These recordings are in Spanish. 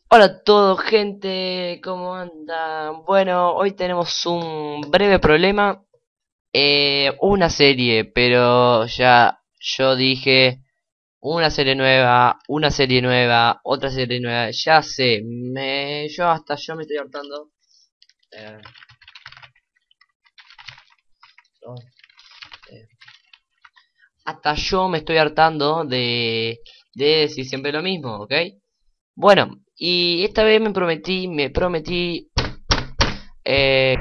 Hola a todos, gente, ¿cómo andan? Bueno, hoy tenemos un breve problema, una serie, pero ya yo dije una serie nueva, otra serie nueva, ya sé, yo me estoy hartando. eh, oh, eh, Hasta yo me estoy hartando de decir siempre lo mismo, ¿ok? Bueno, y esta vez me prometí eh,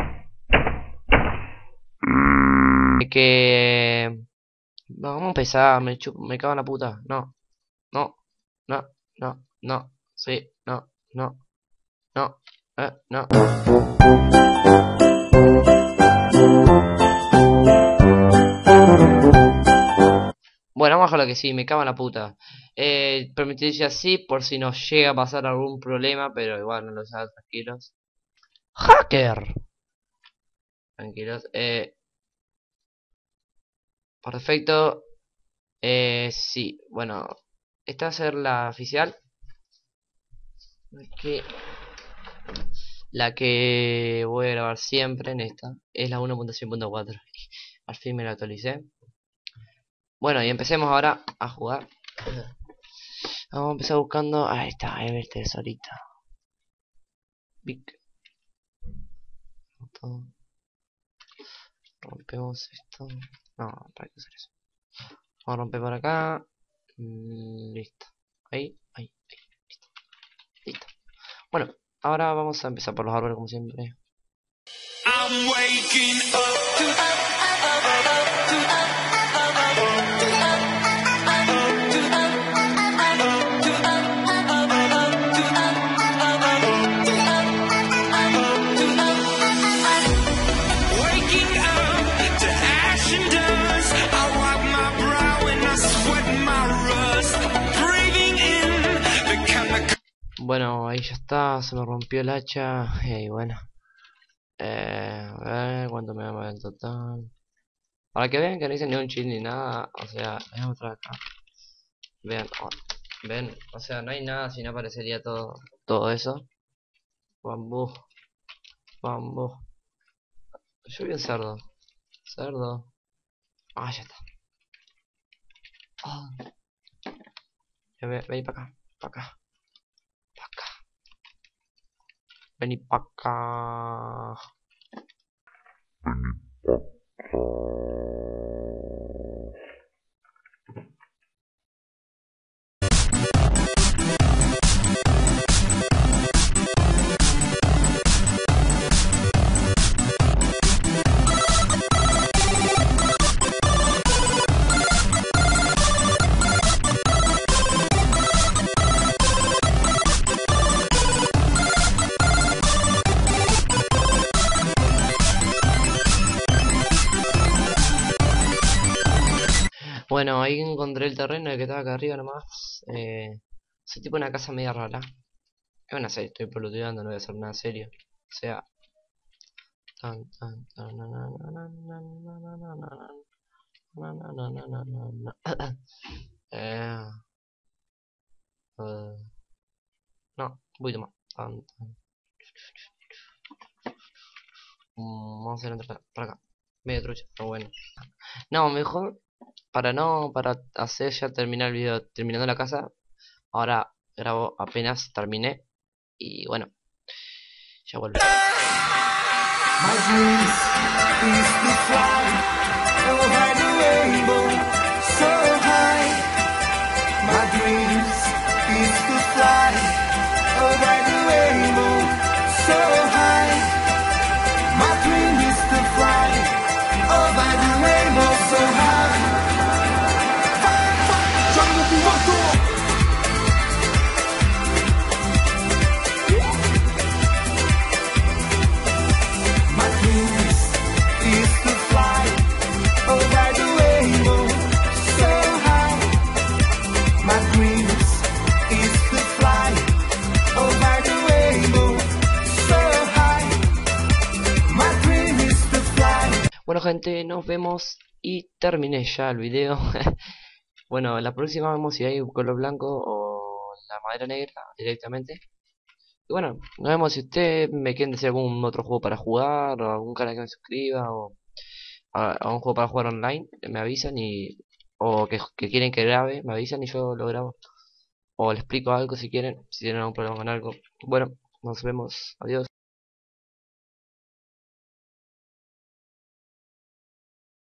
que vamos a empezar, me cago en la puta. No, no, no, no, no, sí, no, no, no, no. Bueno, vamos a dejarlo que sí, me cago en la puta. Permití decir así por si nos llega a pasar algún problema, pero igual no lo sabes, tranquilos. ¡Hacker! Tranquilos. Perfecto. Sí, bueno, esta va a ser la oficial. Que La que voy a grabar siempre en esta es la 1.100.4. Al fin me la actualicé. Bueno, y empecemos ahora a jugar. Vamos a empezar buscando. Ahí está, Everter solita. Big. Rompemos esto. No, para qué hacer eso. Vamos a romper por acá. Listo. Ahí. Listo. Listo. Bueno, ahora vamos a empezar por los árboles como siempre. I'm waking Bueno, ahí ya está, se me rompió el hacha. Y bueno, a ver cuánto me va el total. Para que vean que no hice ni un chill ni nada, o sea, voy a mostrar acá. Vean, ven, o sea, no hay nada si no aparecería todo eso. Bambú, bambú. Yo vi un cerdo. Ah, ya está. Ah, vení para acá, para acá. Vení para acá. Bueno, ahí encontré el terreno que estaba acá arriba nomás. Es tipo una casa media rara. Es una serie, estoy pelotudeando, no voy a hacer nada serio. O sea. Eh, no, un poquito más. Vamos a hacer otra para acá. Medio trucha, pero bueno. No, mejor para hacer ya terminar el video terminando la casa. Ahora grabo apenas terminé. Y bueno, ya vuelvo. My dreams is to fly over the rainbow so high. My dreams is to fly over the rainbow so high. My dream is to fly over the rainbow so high. Jungle Fever. Bueno, gente, nos vemos y terminé ya el video. Bueno, la próxima vemos si hay un color blanco o la madera negra directamente. Y bueno, nos vemos. Si usted me quieren decir algún otro juego para jugar, o algún canal que me suscriba, o a un juego para jugar online, me avisan o que quieren que grabe, me avisan y yo lo grabo. O les explico algo si quieren, si tienen algún problema con algo. Bueno, nos vemos. Adiós.